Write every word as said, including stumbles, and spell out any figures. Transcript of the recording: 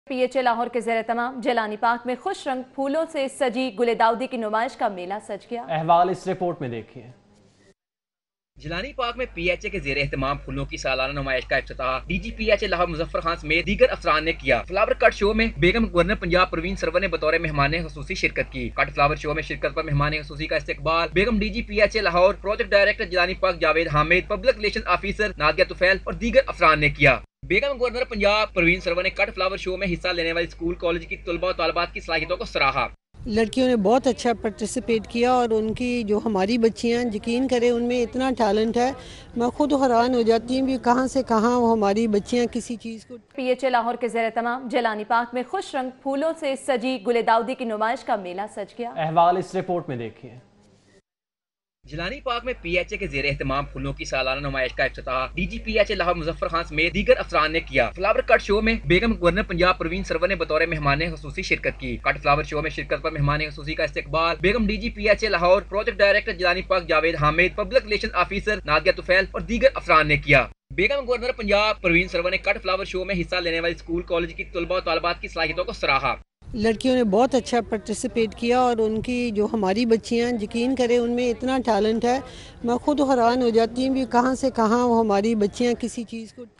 P H A Lahore के ज़ेर तमाम जलानी पार्क में खुश रंग फूलों से सजी गुले दाऊदी की नुमाइश का मेला सज गया। अहवाल इस रिपोर्ट में देखिए। जलानी पार्क में पी एच ए के ज़ेर एहतमाम फूलों की सालाना नुमाइश का इफ्तिताह D G P H A Lahore Muzaffar Khan समेत दीगर अफसरान ने किया। फ्लावर कट शो में बेगम गवर्नर पंजाब परवीन सरवर ने बतौर मेहमान खसूसी शिरकत की। कट फ्लावर शो में शिरकत पर मेहमान खसूसी का इस्तकबाल बेगम D G P H A Lahore, project director Jilani park Javed Hamid, public relation officer Nadia Tufail और दीगर अफसरान ने किया। बेगम गवर्नर पंजाब परवीन सरवर ने कट फ्लावर शो में हिस्सा लेने वाली स्कूल कॉलेज की तलबा और तालिबात की सलाहियतों को सराहा। लड़कियों ने बहुत अच्छा पार्टिसिपेट किया और उनकी जो हमारी बच्चियां यकीन करें उनमें इतना टैलेंट है, मैं खुद हैरान हो जाती हूँ कि कहाँ से कहाँ वो हमारी बच्चियां किसी चीज़ को। पी एच ए लाहौर के ज़ेर तमाम जलानी पार्क में खुश रंग फूलों से सजी गुले दाऊदी की नुमाइश का मेला सज गया। अहवाल इस रिपोर्ट में देखिए। जलानी पार्क में पी एच ए के ज़ेर एहतमाम फूलों की सालाना नुमाइश का इफ्तिताह D G P H A Lahore Muzaffar Khan समेत दीगर अफसरान ने किया। फ्लावर कट शो में बेगम गवर्नर पंजाब परवीन सरवर ने बतौर मेहमान खसूसी शिरकत की। कट फ्लावर शो में शिरकत पर मेहमान खसूसी का इस्तकबाल बेगम D G P H A Lahore, project director Jilani park Javed Hamid, public relation officer Nadia Tufail और दीगर अफसरान ने किया। बेगम गवर्नर पंजाब परवीन सरवर ने कट फ्लावर शो में हिस्सा लेने वाली स्कूल कॉलेज की तलबा और तालिबात की सलाहियतों को सराहा। लड़कियों ने बहुत अच्छा पार्टिसिपेट किया और उनकी जो हमारी बच्चियां यकीन करें उनमें इतना टैलेंट है, मैं खुद हैरान हो जाती हूँ कि कहाँ से कहाँ वो हमारी बच्चियां किसी चीज़ को।